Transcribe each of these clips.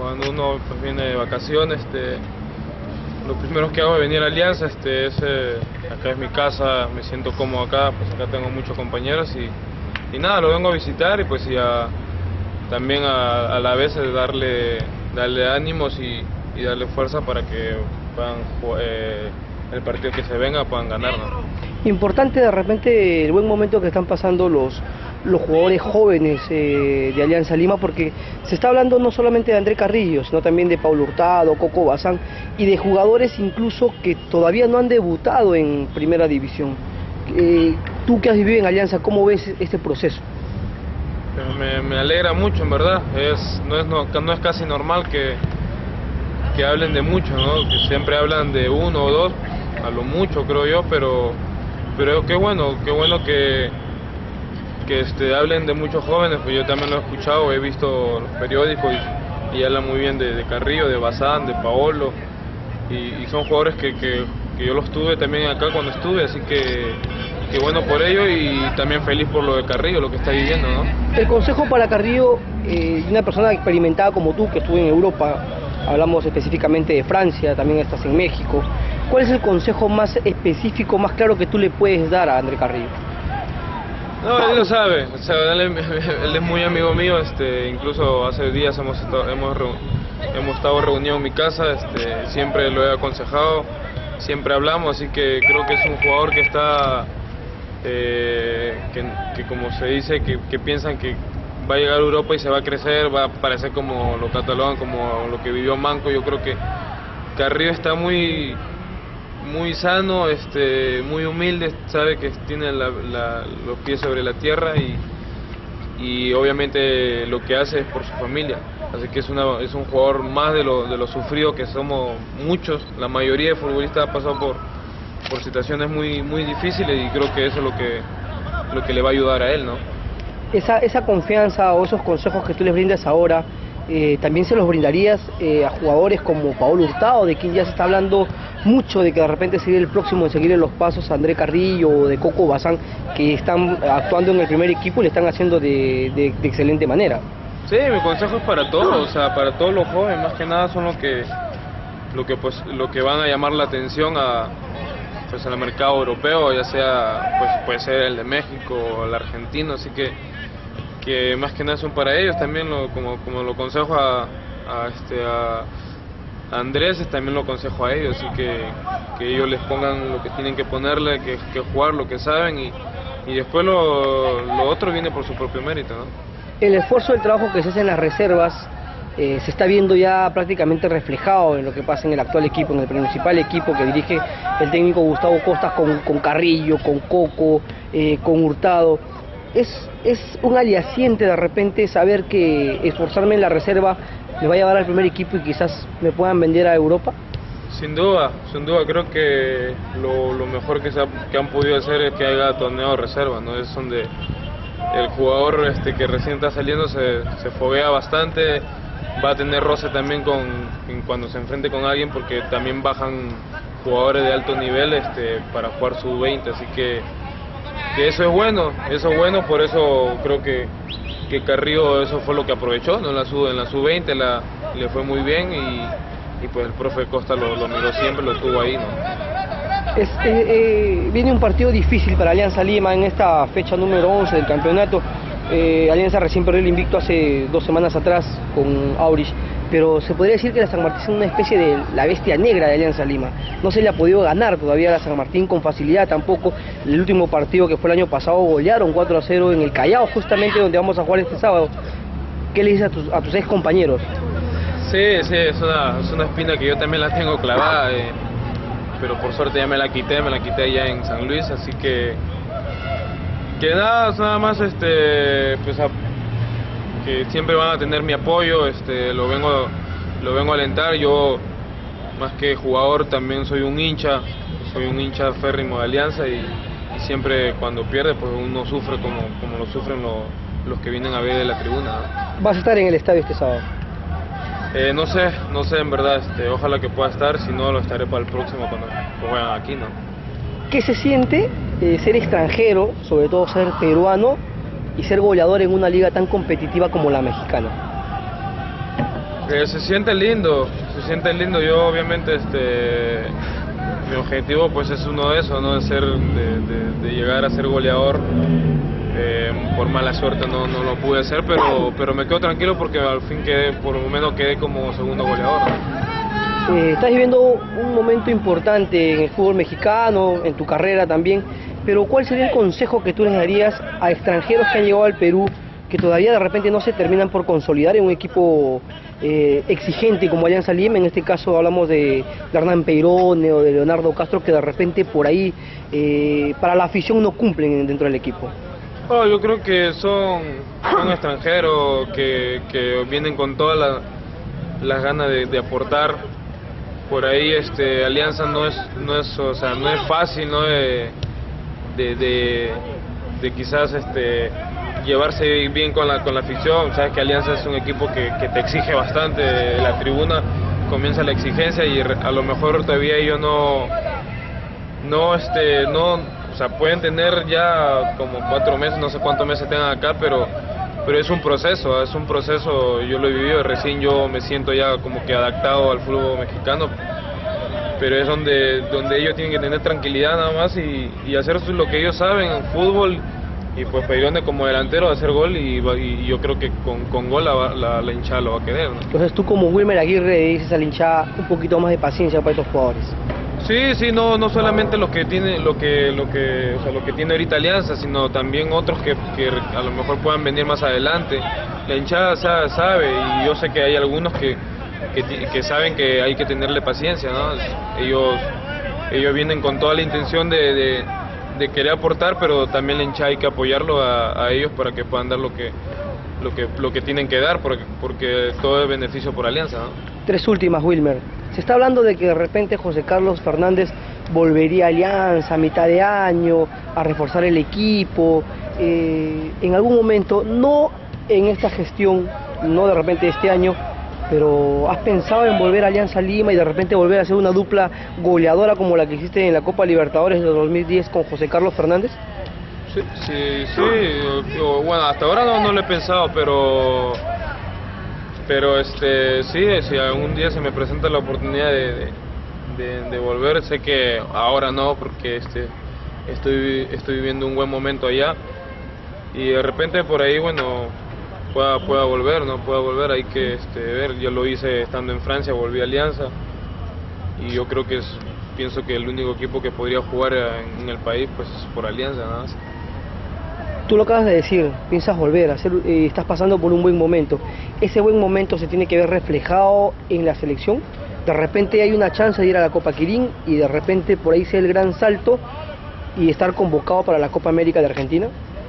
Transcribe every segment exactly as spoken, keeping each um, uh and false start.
cuando uno pues, viene de vacaciones, este, lo primero que hago es venir a Alianza, este, es, eh, acá es mi casa, me siento cómodo acá, pues acá tengo muchos compañeros y, y nada, lo vengo a visitar y pues y a, también a, a la vez darle, darle ánimos y, y darle fuerza para que puedan eh, el partido que se venga puedan ganar, ¿no? Importante de repente el buen momento que están pasando los, los jugadores jóvenes eh, de Alianza Lima, porque se está hablando no solamente de André Carrillo, sino también de Paulo Hurtado, Coco Bazán y de jugadores incluso que todavía no han debutado en primera división. Eh, tú que has vivido en Alianza, ¿cómo ves este proceso? Me, me alegra mucho, en verdad. Es, no, es, no, no es casi normal que, que hablen de mucho, ¿no? Que siempre hablan de uno o dos, a lo mucho creo yo, pero, pero qué bueno, qué bueno que, que este, hablen de muchos jóvenes, pues yo también lo he escuchado, he visto los periódicos y, y hablan muy bien de, de Carrillo, de Bazán, de Paolo, y, y son jugadores que, que, que yo los tuve también acá cuando estuve, así que, que bueno por ello y también feliz por lo de Carrillo, lo que está viviendo, ¿no? El consejo para Carrillo, eh, una persona experimentada como tú, que estuvo en Europa, hablamos específicamente de Francia, también estás en México, ¿cuál es el consejo más específico, más claro que tú le puedes dar a André Carrillo? No, él lo sabe, o sea, él, él es muy amigo mío, este, incluso hace días hemos estado, hemos, hemos estado reunidos en mi casa, este, siempre lo he aconsejado, siempre hablamos, así que creo que es un jugador que está, eh, que, que como se dice, que, que piensan que va a llegar a Europa y se va a crecer, va a parecer como lo catalogan, como lo que vivió Manco. Yo creo que Carrillo está muy... muy sano, este, muy humilde, sabe que tiene la, la, los pies sobre la tierra y, y obviamente lo que hace es por su familia, así que es, una, es un jugador más de lo, de lo sufrido que somos muchos, la mayoría de futbolistas ha pasado por, por situaciones muy, muy difíciles y creo que eso es lo que, lo que le va a ayudar a él, ¿no? Esa, esa confianza o esos consejos que tú les brindas ahora, eh, también se los brindarías eh, a jugadores como Paulo Hurtado, de quien ya se está hablando mucho de que de repente sería el próximo en seguirle los pasos a André Carrillo o de Coco Bazán, que están actuando en el primer equipo y le están haciendo de, de, de excelente manera? Sí, mi consejo es para todos, o sea, para todos los jóvenes, más que nada son los que, lo que, pues, lo que van a llamar la atención a, pues, al mercado europeo, ya sea, pues, puede ser el de México o el argentino, así que, que más que nada son para ellos, también lo, como, como lo aconsejo a, a, este, a Andrés, también lo aconsejo a ellos, así que, que ellos les pongan lo que tienen que ponerle, que, que jugar lo que saben y, y después lo, lo otro viene por su propio mérito, ¿no? El esfuerzo del trabajo que se hace en las reservas eh, se está viendo ya prácticamente reflejado en lo que pasa en el actual equipo, en el principal equipo que dirige el técnico Gustavo Costas con, con Carrillo, con Coco, eh, con Hurtado. Es, es un aliciente de repente saber que esforzarme en la reserva me va a llevar al primer equipo y quizás me puedan vender a Europa. Sin duda, sin duda, creo que lo, lo mejor que, se ha, que han podido hacer es que haya torneo de reserva, ¿no? Es donde el jugador este, que recién está saliendo se, se foguea bastante, va a tener roce también con, cuando se enfrente con alguien porque también bajan jugadores de alto nivel este, para jugar sub veinte, así que, que eso es bueno, eso es bueno, por eso creo que, que Carrillo eso fue lo que aprovechó, ¿no? En la sub, en la sub veinte la, le fue muy bien y, y pues el profe Costa lo, lo miró siempre, lo tuvo ahí, ¿no? Es, eh, eh, viene un partido difícil para Alianza Lima en esta fecha número once del campeonato. Eh, Alianza recién perdió el invicto hace dos semanas atrás con Aurich, pero se podría decir que la San Martín es una especie de la bestia negra de Alianza Lima. No se le ha podido ganar todavía a la San Martín con facilidad tampoco. El último partido que fue el año pasado golearon cuatro a cero en el Callao, justamente donde vamos a jugar este sábado. ¿Qué le dices a tus, a tus ex compañeros? Sí, sí, es una, es una espina que yo también la tengo clavada, eh, pero por suerte ya me la quité, me la quité allá en San Luis, así que que nada, nada más este pues a, que siempre van a tener mi apoyo, este lo vengo lo vengo a alentar. Yo más que jugador también soy un hincha, soy un hincha férrimo de Alianza y, y siempre cuando pierde pues uno sufre como, como lo sufren lo, los que vienen a ver de la tribuna, ¿no? ¿Vas a estar en el estadio este sábado? Eh, no sé, no sé en verdad, este, ojalá que pueda estar, si no lo estaré para el próximo cuando juegan aquí, ¿no? ¿Qué se siente eh, ser extranjero, sobre todo ser peruano, y ser goleador en una liga tan competitiva como la mexicana? Eh, se siente lindo, se siente lindo. Yo obviamente este mi objetivo pues es uno de esos, ¿no? De ser, de, de, de llegar a ser goleador. Eh, por mala suerte no, no lo pude hacer, pero, pero me quedo tranquilo porque al fin quedé, por lo menos quedé como segundo goleador, ¿no? Eh, estás viviendo un momento importante en el fútbol mexicano, en tu carrera también, pero ¿cuál sería el consejo que tú les darías a extranjeros que han llegado al Perú, que todavía de repente no se terminan por consolidar en un equipo eh, exigente como Alianza Lima? En este caso hablamos de, de Hernán Peirone o de Leonardo Castro, que de repente por ahí eh, para la afición no cumplen dentro del equipo. Oh, yo creo que son, son extranjeros que, que vienen con todas la, las ganas de, de aportar. Por ahí este Alianza no es no es o sea no es fácil, no de, de, de, de quizás este llevarse bien con la con la afición. Sabes que Alianza es un equipo que, que te exige bastante. De la tribuna comienza la exigencia y a lo mejor todavía ellos no no este no o sea pueden tener ya como cuatro meses, no sé cuántos meses tengan acá, pero pero es un proceso, es un proceso, yo lo he vivido, recién yo me siento ya como que adaptado al fútbol mexicano, pero es donde, donde ellos tienen que tener tranquilidad nada más y, y hacer lo que ellos saben en fútbol, y pues Peirone como delantero hacer gol y, y yo creo que con, con gol la, la, la hinchada lo va a querer, ¿no? Entonces tú como Wilmer Aguirre dices a la hinchada un poquito más de paciencia para estos jugadores. Sí, sí, no, no solamente lo que tiene, lo que, lo que, o sea, lo que tiene ahorita Alianza, sino también otros que, que a lo mejor puedan venir más adelante. La hinchada sabe y yo sé que hay algunos que, que, que saben que hay que tenerle paciencia, ¿no? Ellos, ellos vienen con toda la intención de, de, de querer aportar, pero también la hinchada hay que apoyarlo a, a ellos para que puedan dar lo que, lo que, lo que tienen que dar, porque, porque todo es beneficio por Alianza, ¿no? Tres últimas, Wilmer. Se está hablando de que de repente José Carlos Fernández volvería a Alianza a mitad de año, a reforzar el equipo, eh, en algún momento, no en esta gestión, no de repente este año, pero ¿has pensado en volver a Alianza Lima y de repente volver a hacer una dupla goleadora como la que hiciste en la Copa Libertadores de dos mil diez con José Carlos Fernández? Sí, sí, sí. Bueno, hasta ahora no, no lo he pensado, pero... Pero este sí, si algún día se me presenta la oportunidad de, de, de, de volver, sé que ahora no, porque este estoy estoy viviendo un buen momento allá y de repente por ahí, bueno, pueda pueda volver, no pueda volver, hay que este, ver. Yo lo hice estando en Francia, volví a Alianza y yo creo que es, pienso que el único equipo que podría jugar en, en el país pues es por Alianza, nada más. Tú lo acabas de decir, piensas volver, a hacer, eh, estás pasando por un buen momento. ¿Ese buen momento se tiene que ver reflejado en la selección? De repente hay una chance de ir a la Copa Quirín y de repente por ahí sea el gran salto y estar convocado para la Copa América de Argentina.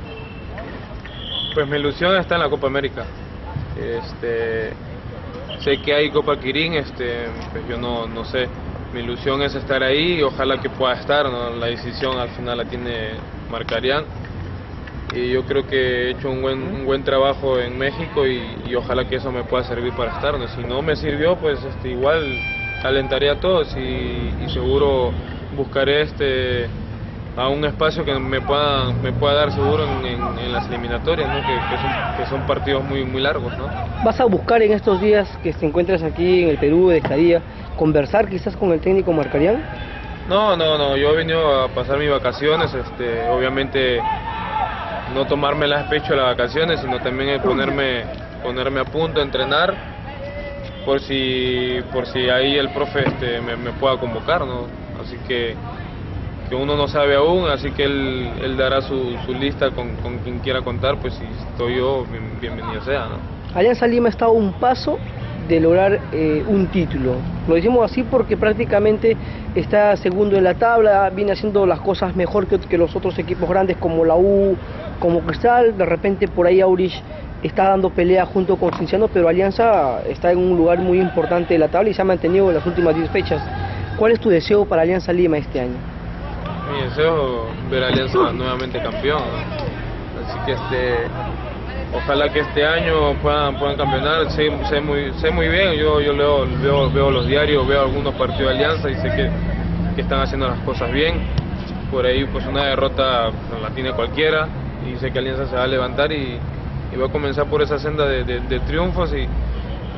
Pues mi ilusión está en la Copa América. Este, sé que hay Copa Quirín, este, pues yo no, no sé. Mi ilusión es estar ahí y ojalá que pueda estar, ¿no? La decisión al final la tiene Marcarián. Y yo creo que he hecho un buen, un buen trabajo en México y, y ojalá que eso me pueda servir para estar, ¿no? Si no me sirvió, pues este, igual alentaré a todos y, y seguro buscaré este, a un espacio que me pueda, me pueda dar seguro en, en, en las eliminatorias, ¿no? que, que, son, que son partidos muy, muy largos, ¿no? ¿Vas a buscar en estos días que te encuentres aquí en el Perú de estadía, conversar quizás con el técnico Marcarián? No, no, no, yo he venido a pasar mis vacaciones, este, obviamente... no tomarme las pecho las vacaciones, sino también ponerme ponerme a punto a entrenar por si por si ahí el profe este, me, me pueda convocar, ¿no? Así que que uno no sabe aún, así que él, él dará su, su lista con, con quien quiera contar, pues si estoy yo, bien, bienvenido sea, ¿no? Alianza Lima está a un paso de lograr eh, un título. Lo decimos así porque prácticamente está segundo en la tabla, viene haciendo las cosas mejor que, que los otros equipos grandes como la U, como Cristal. De repente por ahí Aurich está dando pelea junto con Cienciano, pero Alianza está en un lugar muy importante de la tabla y se ha mantenido en las últimas diez fechas. ¿Cuál es tu deseo para Alianza Lima este año? Mi deseo es ver a Alianza nuevamente campeón, ¿no? Así que este... ojalá que este año puedan, puedan campeonar. Sé, sé, muy, sé muy bien, yo, yo leo, veo, veo los diarios, veo algunos partidos de Alianza y sé que, que están haciendo las cosas bien. Por ahí pues una derrota no la tiene cualquiera y sé que Alianza se va a levantar y, y va a comenzar por esa senda de, de, de triunfos y,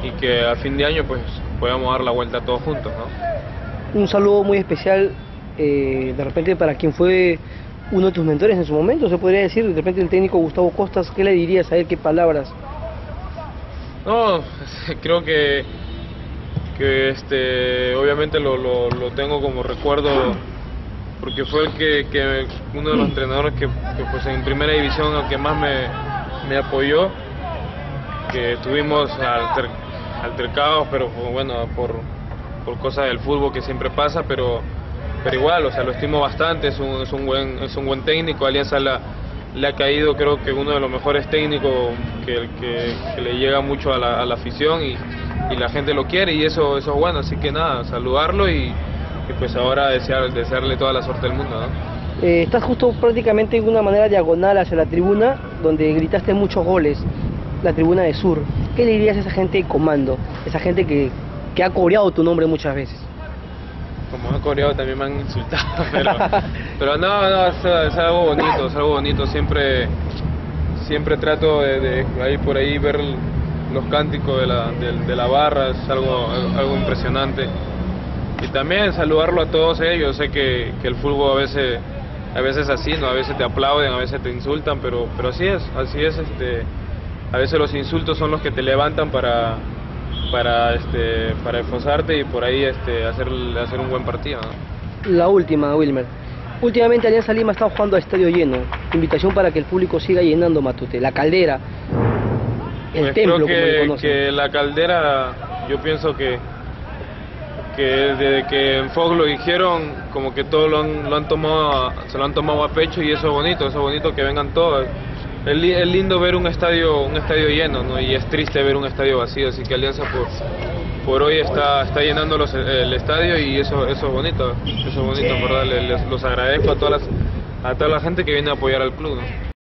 y que a fin de año pues podamos dar la vuelta todos juntos, ¿no? Un saludo muy especial, eh, de repente para quien fue uno de tus mentores en su momento, se podría decir, de repente el técnico Gustavo Costas, ¿qué le dirías a él, qué palabras? No, creo que, que este, obviamente lo, lo, lo tengo como recuerdo, porque fue el que, que uno de los entrenadores que, que pues en primera división el que más me, me apoyó, que tuvimos alter, altercados, pero bueno, por, por cosas del fútbol que siempre pasa, pero, pero igual, o sea, lo estimo bastante, es un, es un, buen, es un buen técnico. Alianza la, le ha caído, creo que uno de los mejores técnicos que, que, que le llega mucho a la, a la afición y, y la gente lo quiere, y eso, eso es bueno, así que nada, saludarlo y, y pues ahora desear, desearle toda la suerte del mundo, ¿no? Eh, estás justo prácticamente en una manera diagonal hacia la tribuna, donde gritaste muchos goles, la tribuna de Sur. ¿Qué le dirías a esa gente de comando, esa gente que, que ha coreado tu nombre muchas veces? Como he coreado también me han insultado, pero, pero no, no, es, es algo bonito, es algo bonito, siempre, siempre trato de, de ahí por ahí ver los cánticos de la, de, de la barra, es algo, algo impresionante. Y también saludarlo a todos ellos, sé que, que el fútbol a veces, a veces es así, ¿no? A veces te aplauden, a veces te insultan, pero, pero así es, así es, este, a veces los insultos son los que te levantan para, para, este, para esforzarte y por ahí este, hacer, hacer un buen partido, ¿no? La última, Wilmer. Últimamente Alianza Lima está jugando a estadio lleno. Invitación para que el público siga llenando Matute. La Caldera, el pues templo, creo que, como le conocen. que la Caldera, yo pienso que, que desde que en Fox lo dijeron, como que todos lo han, lo han tomado, a, se lo han tomado a pecho, y eso es bonito, eso es bonito que vengan todos. Es, es lindo ver un estadio, un estadio lleno, ¿no? Y es triste ver un estadio vacío, así que Alianza por, por hoy está, está llenando los, el estadio, y eso, eso es bonito, eso es bonito, en verdad, les, los agradezco a todas las, a toda la gente que viene a apoyar al club, ¿no?